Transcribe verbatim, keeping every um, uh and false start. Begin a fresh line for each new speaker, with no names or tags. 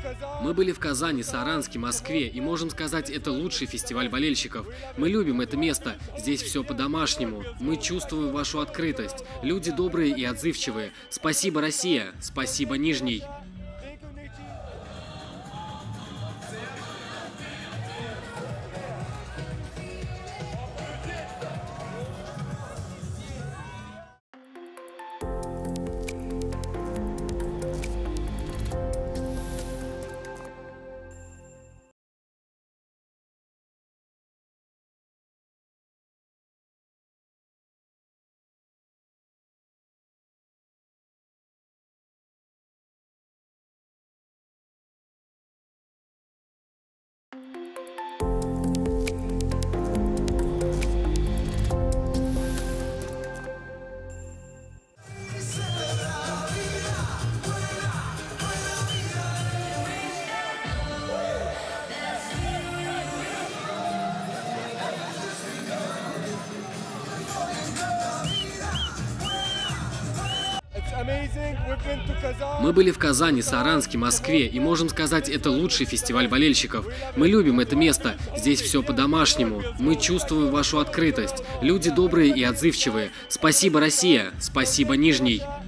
Мы были в Казани, Саранске, Москве, и можем сказать, это лучший фестиваль болельщиков. Мы любим это место, здесь все по-домашнему. Мы чувствуем вашу открытость. Люди добрые и отзывчивые. Спасибо, Россия! Спасибо, Нижний! Мы были в Казани, Саранске, Москве, и можем сказать, это лучший фестиваль болельщиков. Мы любим это место, здесь все по-домашнему. Мы чувствуем вашу открытость. Люди добрые и отзывчивые. Спасибо, Россия! Спасибо, Нижний!